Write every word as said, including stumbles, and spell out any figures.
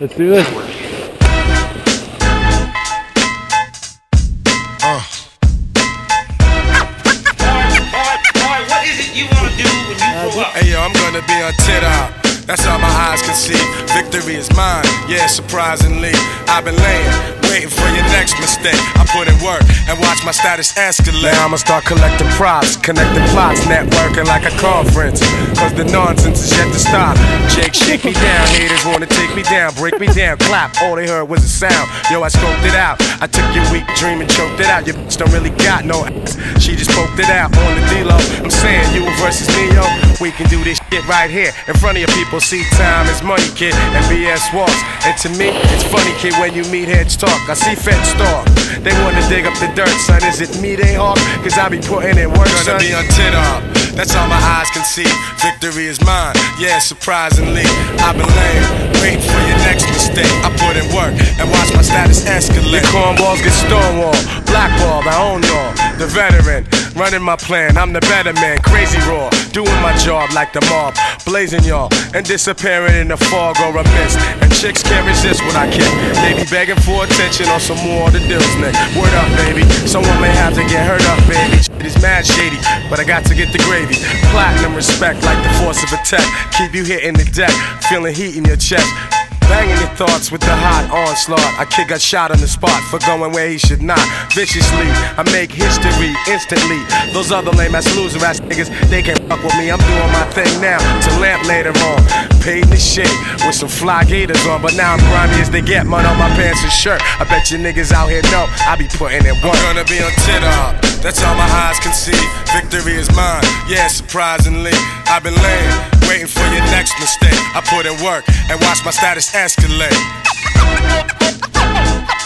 Let's do this. Uh. What is it you wanna do when you grow up? Hey yo, I'm gonna be on Twitter. That's all my eyes can see. Victory is mine, yeah, surprisingly. I've been laying, waiting for your next mistake. I put in work and watch my status escalate. Now I'ma start collecting props, connecting plots, networking like a conference. Cause the nonsense is yet to stop. Jake, shake me down, haters wanna take me down, break me down, clap. All they heard was a sound. Yo, I scoped it out. I took your weak dream and choked it out. Your bitch don't really got no ass. She just poked it out on the D-Lo. I'm saying you versus me, yo. We can do this shit right here in front of your people. See, time is money, kid, and B S walks. And to me, it's funny, kid, when you meet heads talk. I see feds stalk. They wanna dig up the dirt, son. Is it me they hawk? Cause I be putting in work, son. Gonna be on Twitter. That's all my eyes can see. Victory is mine, yeah, surprisingly. I've been laying, waiting for your next mistake. I put in work and watch my status escalate. Your cornballs get stonewalled, blackballed, I own y'all. The veteran, running my plan, I'm the better man. Crazy raw, doing my job like the mob. Blazing y'all, and disappearing in the fog or a mist. And chicks can't resist what I kick. They be begging for attention on some more of the deals, Nick. Word up, baby, someone may have to get hurt up, baby. Shit is mad shady, but I got to get the gravy. Platinum respect like the force of a tech. Keep you hitting the deck, feeling heat in your chest. Banging your thoughts with the hot onslaught. A kid got shot on the spot for going where he should not. Viciously, I make history instantly. Those other lame ass loser ass niggas, they can't fuck with me. I'm doing my thing now to lamp later on. Paid in the shit with some fly gators on. But now I'm grimy as they get, mud on my pants and shirt. I bet you niggas out here know I be putting in work. I'm gonna be on Twitter. That's all my eyes can see. Victory is mine, yeah, surprisingly. I've been laying, waiting for your next mistake. I put in work and watch my status escalate.